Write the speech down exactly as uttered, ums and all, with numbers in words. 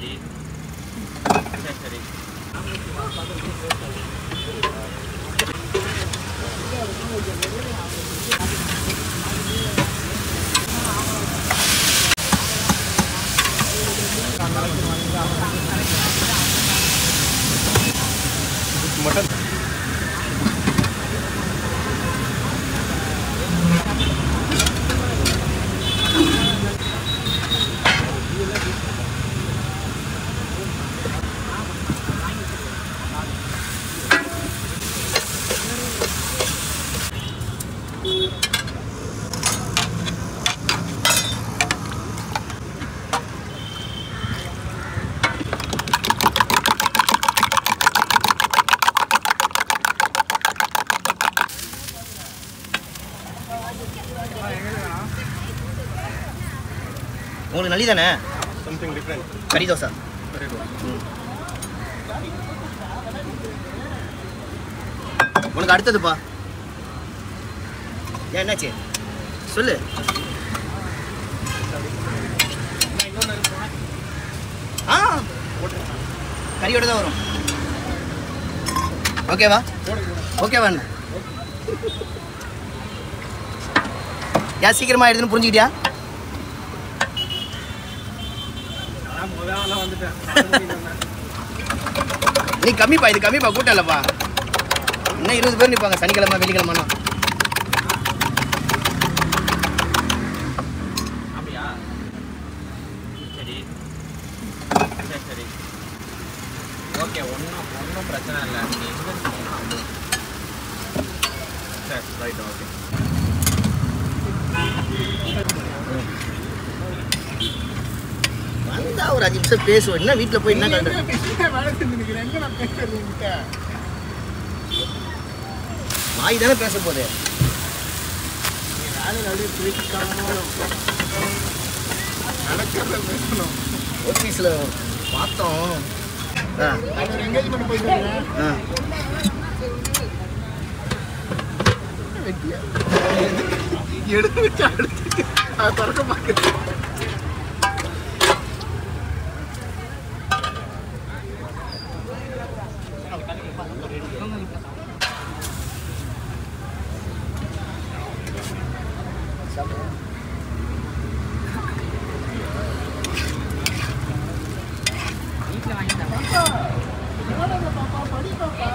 சரி சரி சரி मटन உங்களுக்கு நல்லி தானே समथिंग डिफरेंट கறி தோசை உனக்கு அடுத்ததுப்பா ஏன் என்னாச்சு சொல்லு ஆ கறியோட தான் வரும் ஓகேவா ஓகேவா அண்ணா ஏன் சீக்கிரமா எடுத்துன்னு புரிஞ்சுக்கிட்டியா நீ கம்மிப்பா இது கம்மிப்பா கூட்டம் இல்லப்பா இன்னும் இருபது பேர் நிற்பாங்க சனிக்கிழமை வெள்ளிக்கிழமைனா அப்படியா சரி சரி சரி ஓகே ஒன்றும் ஒன்றும் பிரச்சனை இல்லை நீங்கள் எங்கே இருக்கீங்கன்னா சரி ரைட் ஓகே வந்தா ஒரு அஞ்சு நிமிஷம் பேசுவோம் என்ன வீட்டில் போய் என்ன கண்டு வாய் தானே பேச போகுது ஆஃபீஸில் பார்த்தோம் ஆ ஆ எடுத்து வச்சு அடுத்து அதை திறக்க பார்க்குது வீட்டில் வாங்கிட்டேன்